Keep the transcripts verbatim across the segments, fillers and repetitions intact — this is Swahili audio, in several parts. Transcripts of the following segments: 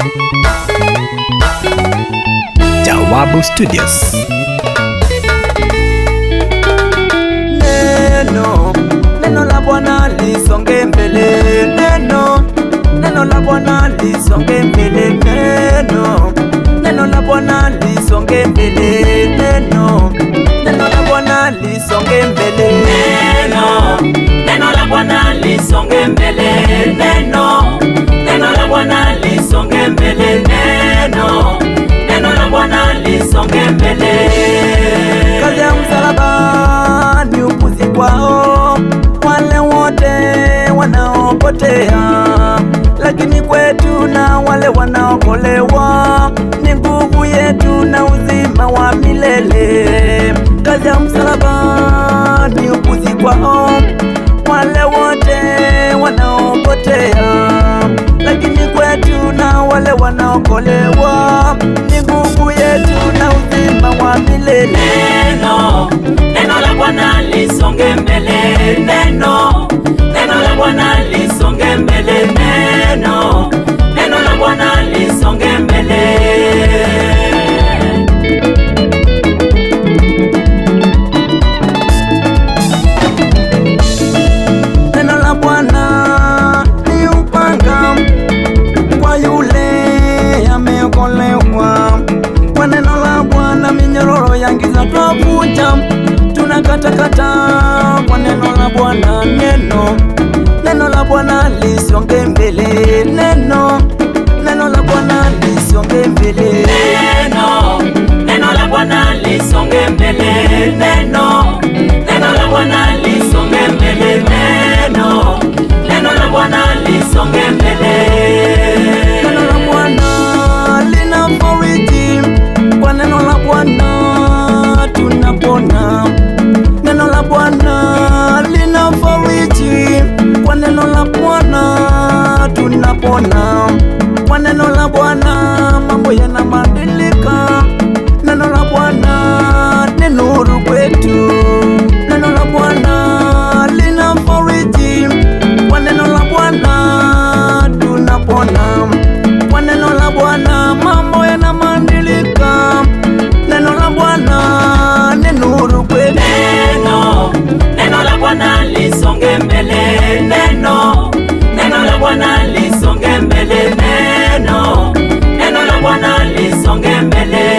Jawabu Studios. Neno, neno la Bwana lisonge mbele. Neno, neno la Bwana lisonge mbele. Neno, neno la Bwana lisonge mbele. Neno, neno la Bwana lisonge mbele. Neno, neno la Bwana lisonge mbele. Neno, neno la Bwana lisonge mbele. Neno, neno la Bwana lisonge mbele. Kazi ya msalaba ni upuzi kwao wale wote wanaopotea, lakini kwetu na wale wanaokolewa ni nguvu yetu na uzima wa milele. Kazi ya msalaba ni upuzi kwao wale wote wanaopotea, lakini kwetu na wale wanaokolewa ni nguvu yetu na uzima wa milele. Neno, neno la Bwana lisonge mbele. Neno, neno la Bwana lisonge mbele. Neno, neno la Bwana lisonge mbele. Neno la Bwana ni upanga kwa yule ameokolewa. Kwa neno la Bwana minyororo ya giza twavunja, tunakatakata kwa neno la Bwana. Neno, neno la Bwana lisonge mbele. Neno, neno la Bwana lisonge mbele. Neno, neno la Bwana lisonge mbele. Neno, neno la Bwana lisonge mbele. Neno, neno la Bwana lisonge mbele. Neno la Bwana linafariji, kwa neno la Bwana tunapona. Neno la Bwana linafariji, kwa neno la Bwana tunapona. Kwa neno la Bwana mambo yanabadilika. Neno la Bwana ni nuru kwetu. Neno la Bwana linafariji, kwa neno la Bwana tunapona. Kwa neno la Bwana mambo yanabadilika. Neno la Bwana ni nuru kwetu. Neno, neno la Bwana lisonge mbele. Neno, neno la Bwana lisonge mbele. Neno, neno la Bwana lisonge mbele.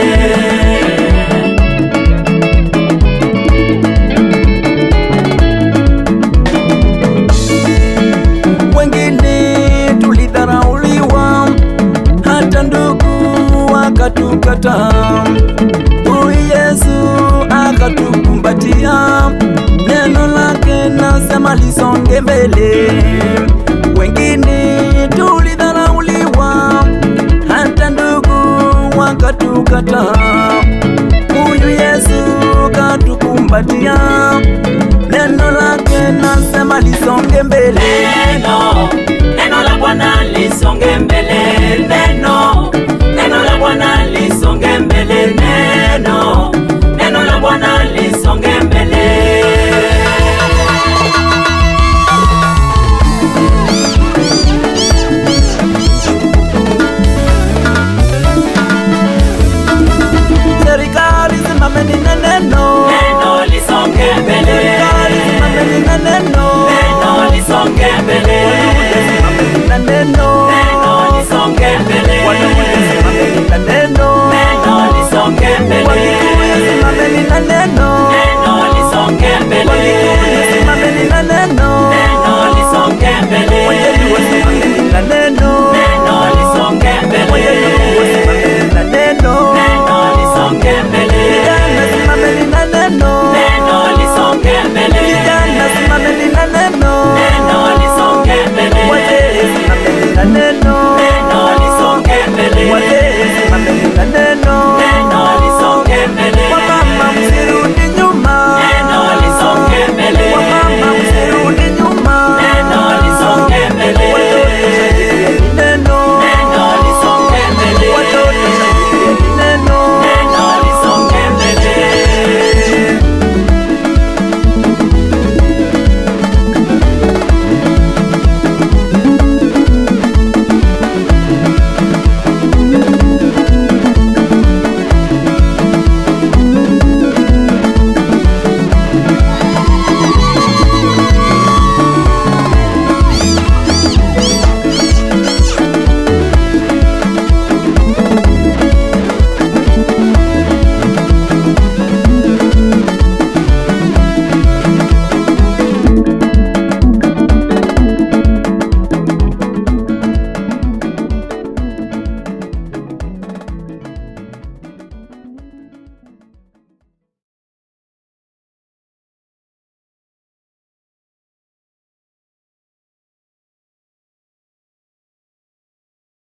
Wengine tulidharauliwa, hata ndugu akatukataa. Huyu Yesu akatukumbatia, neno lake nasema lisonge mbele.